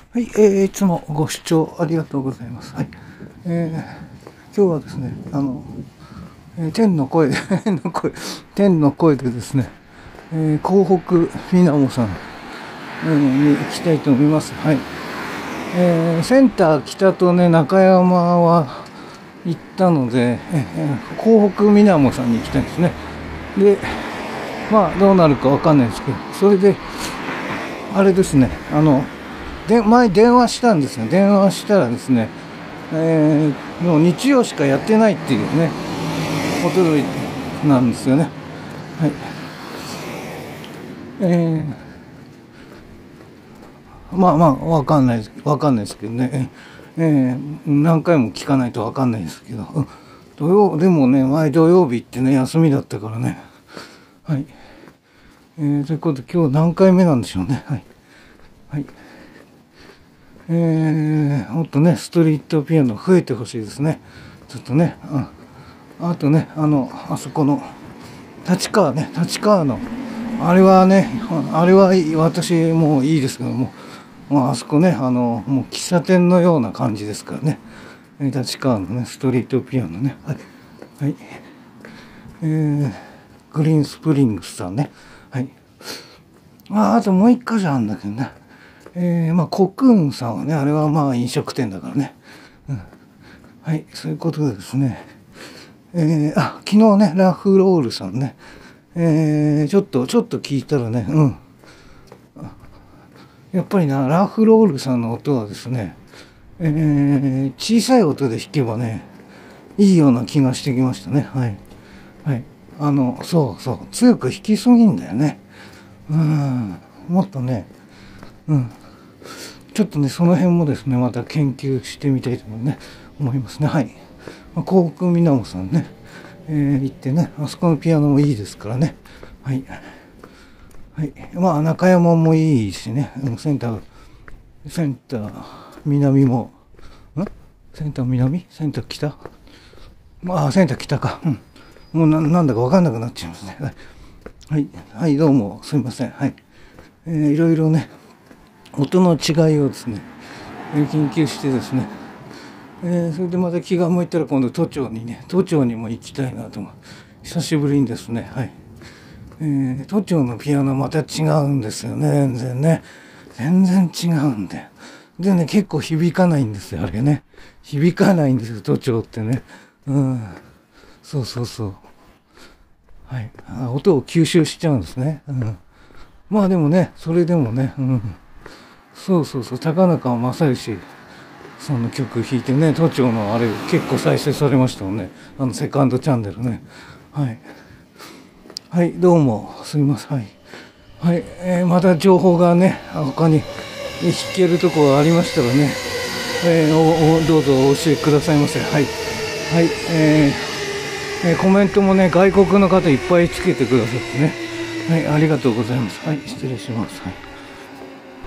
はい、いつもご視聴ありがとうございます。はい、今日はですね、天の声天の声でですね、港北みなもさん、に行きたいと思います。はい、センター北とね中山は行ったので、港北みなもさんに行きたいんですね。で、まあどうなるかわかんないですけど、それであれですね、前電話したんですよ。電話したらですね、もう日曜しかやってないっていうね、驚いなんですよね。はい。まあわかんないですけどね。何回も聞かないとわかんないですけど、でもね、前土曜日ってね、休みだったからね。はい。ということで今日何回目なんでしょうね。はい。はい。もっとね、ストリートピアノ増えてほしいですね。ちょっとね、あとね、あそこの、立川の、あれは私もういいですけども、あそこね、もう喫茶店のような感じですからね。立川のね、ストリートピアノね。はい。はい。グリーンスプリングスさんね。はい。あともう一箇所あるんだけどね。コクーンさんはね、あれはまあ飲食店だからね。うん、はい、そういうことでですね。昨日ね、ラフロールさんね。ちょっと聞いたらね、やっぱりな、ラフロールさんの音はですね、小さい音で弾けばね、いいような気がしてきましたね。はい。はい。そう、強く弾きすぎんだよね。もっとね、ちょっとね、その辺もですね、また研究してみたいと思いますね。はい。港北みなもさんね、行ってね、あそこのピアノもいいですからね。はい。はい。まあ、中山もいいしね、センター南も、センター南センター北センター北か。もうなんだかわかんなくなっちゃいますね。はい。はい、どうも、すいません。はい。いろいろね、音の違いをですね、研究してですね、それでまた気が向いたら今度都庁にも行きたいなと思う。久しぶりにですね、はい。都庁のピアノまた違うんですよね、全然違うんで。でね、結構響かないんですよ、あれね。響かないんですよ、都庁ってね。そう。はい。音を吸収しちゃうんですね。まあでもね、それでもね、そう、高中正義さんの曲弾いてね、都庁のあれ結構再生されましたもんね。セカンドチャンネルね。はい。はい、どうも、すみません。はい。はい、また情報がね、他に弾けるところがありましたらね、どうぞお教えくださいませ。はい。はい、コメントもね、外国の方いっぱいつけてくださってね。はい、ありがとうございます。はい、失礼します。はい。